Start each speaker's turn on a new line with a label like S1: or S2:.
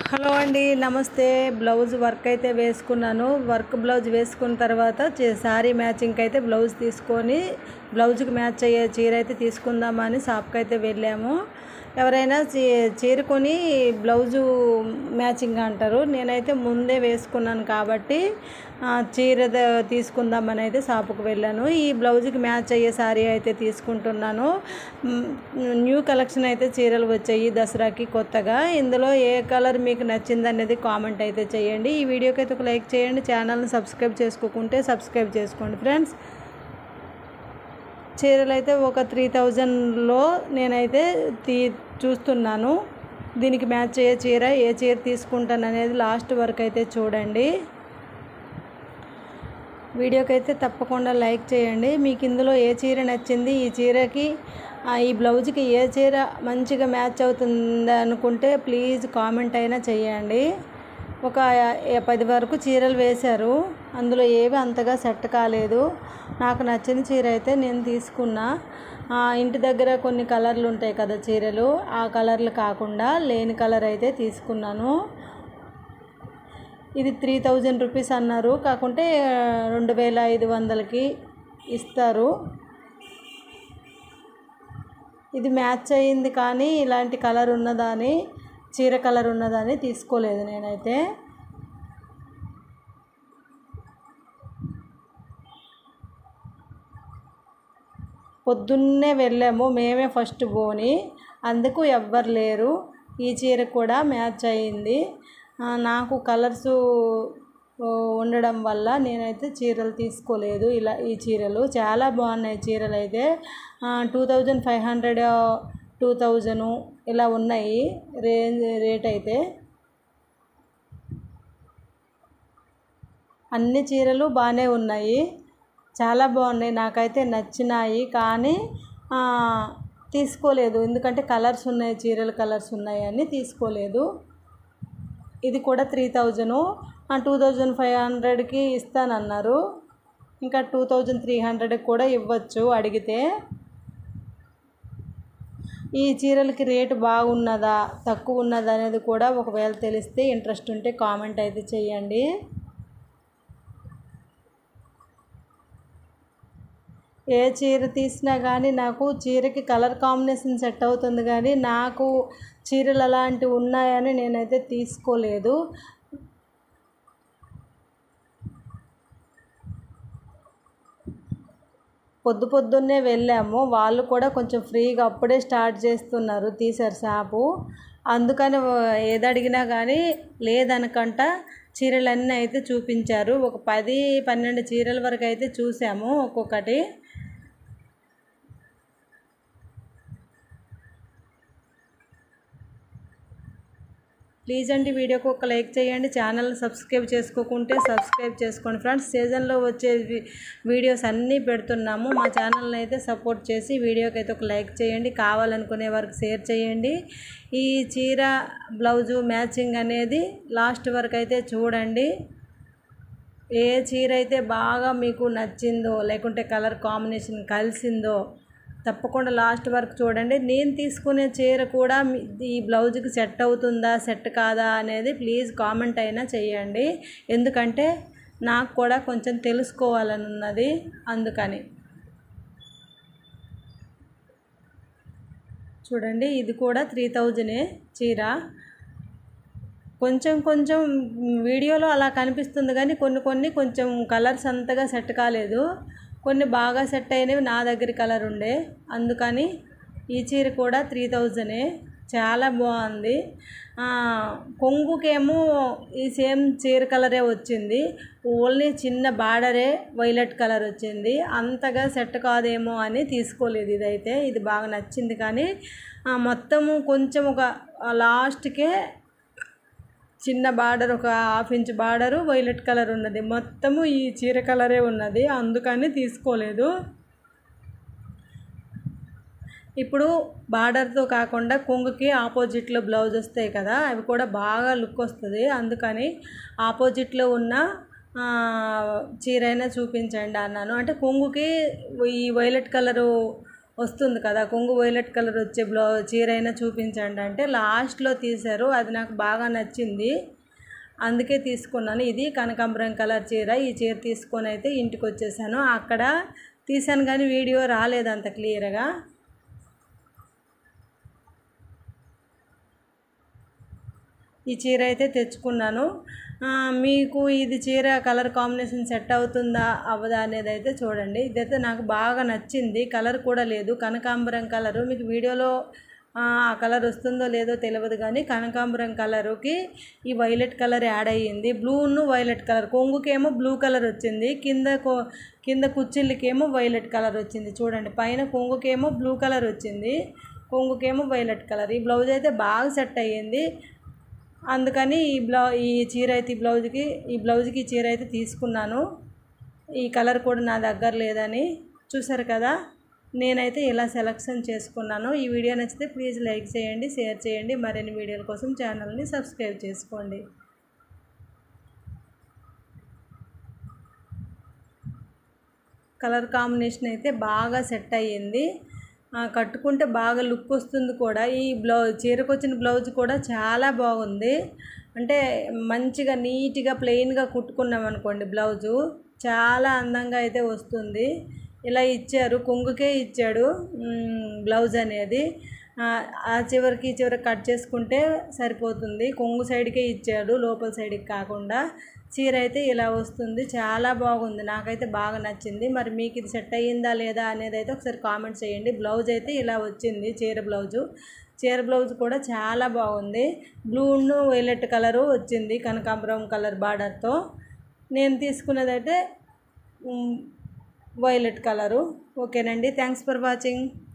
S1: Hello అండి, నమస్తే. Blouse work అయితే వేసుకున్నాను. వర్క్ బ్లౌజ్ వేసుకున్న తర్వాత శారీ మ్యాచింగ్కి అయితే బ్లౌజ్ తీసుకొని బ్లౌజ్కి మ్యాచ్ అయ్యే చీర అయితే తీసుకుందామని షాప్కి అయితే వెళ్ళాము. ఎవరైనా చీర కొని బ్లౌజు మ్యాచింగ్ అంటారు. నేనైతే ముందే వేసుకున్నాను కాబట్టి చీర తీసుకుందామని అయితే షాపుకి వెళ్ళాను. ఈ బ్లౌజ్కి మ్యాచ్ అయ్యే శారీ అయితే తీసుకుంటున్నాను. న్యూ కలెక్షన్ అయితే చీరలు వచ్చాయి దసరాకి కొత్తగా. ఇందులో ఏ కలర్ మీకు నచ్చింది అనేది కామెంట్ అయితే చేయండి. ఈ వీడియోకి అయితే ఒక లైక్ చేయండి. ఛానల్ని సబ్స్క్రైబ్ చేసుకోకుంటే సబ్స్క్రైబ్ చేసుకోండి ఫ్రెండ్స్. చీరలు అయితే ఒక 3000లో నేనైతే చూస్తున్నాను. దీనికి మ్యాచ్ అయ్యే ఏ చీర తీసుకుంటాను అనేది లాస్ట్ వరకు అయితే చూడండి. వీడియోకి అయితే తప్పకుండా లైక్ చేయండి. మీకు ఇందులో ఏ చీర నచ్చింది, ఈ చీరకి ఈ బ్లౌజ్కి ఏ చీర మంచిగా మ్యాచ్ అవుతుంది అనుకుంటే ప్లీజ్ కామెంట్ అయినా చేయండి. ఒక 10 వరకు చీరలు వేశారు. అందులో ఏవి అంతగా సెట్ కాలేదు. నాకు నచ్చిన చీర అయితే నేను తీసుకున్నా. ఇంటి దగ్గర కొన్ని కలర్లు ఉంటాయి కదా చీరలు, ఆ కలర్లు కాకుండా లేని కలర్ అయితే తీసుకున్నాను. ఇది 3000 రూపీస్ అన్నారు, కాకుంటే 2500కి ఇస్తారు. ఇది మ్యాచ్ అయ్యింది కానీ ఇలాంటి కలర్ ఉన్నదని, చీర కలర్ ఉన్నదని తీసుకోలేదు నేనైతే. పొద్దున్నే వెళ్ళాము, మేమే ఫస్ట్ పోని, అందుకు ఎవ్వరు లేరు. ఈ చీర కూడా మ్యాచ్ అయ్యింది. నాకు కలర్సు ఉండడం వల్ల నేనైతే చీరలు తీసుకోలేదు. ఈ చీరలు చాలా బాగున్నాయి. చీరలు అయితే 2500, 2000 ఇలా ఉన్నాయి రేట్ అయితే. అన్ని చీరలు బాగానే ఉన్నాయి, చాలా బాగున్నాయి, నాకైతే నచ్చినాయి. కానీ తీసుకోలేదు, ఎందుకంటే కలర్స్ ఉన్నాయి, చీరలు కలర్స్ ఉన్నాయి అని తీసుకోలేదు. ఇది కూడా 3000, 2500కి ఇస్తానన్నారు. ఇంకా 2300కి కూడా ఇవ్వచ్చు అడిగితే. ఈ చీరలకి రేటు బాగున్నదా తక్కువ ఉన్నదా అనేది కూడా ఒకవేళ తెలిస్తే, ఇంట్రెస్ట్ ఉంటే కామెంట్ అయితే చేయండి. ఏ చీర తీసినా కానీ నాకు చీరకి కలర్ కాంబినేషన్ సెట్ అవుతుంది, కానీ నాకు చీరలు అలాంటివి ఉన్నాయని నేనైతే తీసుకోలేదు. పొద్దున్నే వెళ్ళాము, వాళ్ళు కూడా కొంచెం ఫ్రీగా అప్పుడే స్టార్ట్ చేస్తున్నారు, తీశారు షాపు. అందుకని ఏది అడిగినా కానీ లేదనకంట చీరలన్నీ అయితే చూపించారు. ఒక 10-12 చీరల వరకు అయితే చూసాము ఒక్కొక్కటి. ప్లీజ్ అండి, వీడియోకి ఒక లైక్ చేయండి. ఛానల్ని సబ్స్క్రైబ్ చేసుకోకుంటే సబ్స్క్రైబ్ చేసుకోండి ఫ్రెండ్స్. సీజన్లో వచ్చే వీడియోస్ అన్నీ పెడుతున్నాము. మా ఛానల్ని అయితే సపోర్ట్ చేసి వీడియోకి అయితే ఒక లైక్ చేయండి. కావాలనుకునే వరకు షేర్ చేయండి. ఈ చీర బ్లౌజు మ్యాచింగ్ అనేది లాస్ట్ వరకు అయితే చూడండి. ఏ చీర అయితే బాగా మీకు నచ్చిందో, లేకుంటే కలర్ కాంబినేషన్ కలిసిందో తప్పకుండా లాస్ట్ వరకు చూడండి. నేను తీసుకునే చీర కూడా ఈ బ్లౌజ్కి సెట్ అవుతుందా సెట్ కాదా అనేది ప్లీజ్ కామెంట్ అయినా చేయండి. ఎందుకంటే నాకు కూడా కొంచెం తెలుసుకోవాలని ఉన్నది, అందుకని. చూడండి, ఇది కూడా 3000 చీర. కొంచెం వీడియోలో అలా కనిపిస్తుంది, కానీ కొన్ని కొంచెం కలర్స్ అంతగా సెట్ కాలేదు. కొన్ని బాగా సెట్ అయినవి నా దగ్గర కలర్ ఉండే, అందుకని ఈ చీర కూడా 3000, చాలా బాగుంది. కొంగుకేమో ఈ సేమ్ చీర కలరే వచ్చింది, ఓన్లీ చిన్న బార్డరే వైలెట్ కలర్ వచ్చింది. అంతగా సెట్ కాదేమో అని తీసుకోలేదు. ఇదైతే ఇది బాగా నచ్చింది, కానీ మొత్తము కొంచెం ఒక లాస్ట్కే చిన్న బార్డర్, ఒక 1/2 ఇంచ్ బార్డరు వైలెట్ కలర్ ఉన్నది. మొత్తము ఈ చీర కలరే ఉన్నది, అందుకని తీసుకోలేదు. ఇప్పుడు బార్డర్తో కాకుండా కొంగుకి ఆపోజిట్లో బ్లౌజ్ వస్తాయి కదా, అవి కూడా బాగా లుక్ వస్తుంది. అందుకని ఆపోజిట్లో ఉన్న చీర అయినా చూపించండి అన్నాను. అంటే కొంగుకి ఈ వైలెట్ కలరు వస్తుంది కదా, కొంగు వైలెట్ కలర్ వచ్చే చీర అయినా చూపించండి అంటే లాస్ట్లో తీశారు. అది నాకు బాగా నచ్చింది, అందుకే తీసుకున్నాను. ఇది కనకాంబరం కలర్ చీర. ఈ చీర తీసుకొని అయితే ఇంటికి వచ్చేసాను. అక్కడ తీసాను కానీ వీడియో రాలేదు అంత క్లియర్గా. ఈ చీర అయితే తెచ్చుకున్నాను. మీకు ఇది చీర కలర్ కాంబినేషన్ సెట్ అవుతుందా అవ్వదా అనేది అయితే చూడండి. ఇదైతే నాకు బాగా నచ్చింది. కలర్ కూడా లేదు, కనకాంబరం కలరు. మీకు వీడియోలో ఆ కలర్ వస్తుందో లేదో తెలియదు కానీ కనకాంబరం కలరుకి ఈ వైలెట్ కలర్ యాడ్ అయ్యింది. బ్లూను వైలెట్ కలర్, కొంగుకేమో బ్లూ కలర్ వచ్చింది, కింద కుచ్చిళ్ళకేమో వైలెట్ కలర్ వచ్చింది. చూడండి, పైన కొంగుకేమో బ్లూ కలర్ వచ్చింది, కొంగుకేమో వైలెట్ కలర్. ఈ బ్లౌజ్ అయితే బాగా సెట్ అయ్యింది. అందుకని ఈ చీర అయితే ఈ బ్లౌజ్కి చీర అయితే తీసుకున్నాను. ఈ కలర్ కూడా నా దగ్గర లేదని చూసారు కదా. నేనైతే ఇలా సెలెక్షన్ చేసుకున్నాను. ఈ వీడియో నచ్చితే ప్లీజ్ లైక్ చేయండి, షేర్ చేయండి. మరిన్ని వీడియోల కోసం ఛానల్ని సబ్స్క్రైబ్ చేసుకోండి. కలర్ కాంబినేషన్ అయితే బాగా సెట్ అయ్యింది. కట్టుకుంటే బాగా లుక్ వస్తుంది కూడా. ఈ చీరకు వచ్చిన బ్లౌజ్ కూడా చాలా బాగుంది. అంటే మంచిగా నీట్గా ప్లెయిన్గా కుట్టుకున్నాం అనుకోండి, బ్లౌజు చాలా అందంగా అయితే వస్తుంది. ఇలా ఇచ్చారు, కొంగుకే ఇచ్చాడు బ్లౌజ్ అనేది. ఆ చివరికి కట్ చేసుకుంటే సరిపోతుంది. కొంగు సైడ్కే ఇచ్చాడు, లోపల సైడ్కి కాకుండా. చీర అయితే ఇలా వస్తుంది, చాలా బాగుంది, నాకైతే బాగా నచ్చింది. మరి మీకు ఇది సెట్ అయ్యిందా లేదా అనేది అయితే ఒకసారి కామెంట్ చేయండి. బ్లౌజ్ అయితే ఇలా వచ్చింది, చీర బ్లౌజ్ కూడా చాలా బాగుంది. బ్లూను వైలెట్ కలరు వచ్చింది, కనకాంబరం కలర్ బార్డర్తో. నేను తీసుకున్నదైతే వైలెట్ కలరు. ఓకేనండి, థ్యాంక్స్ ఫర్ వాచింగ్.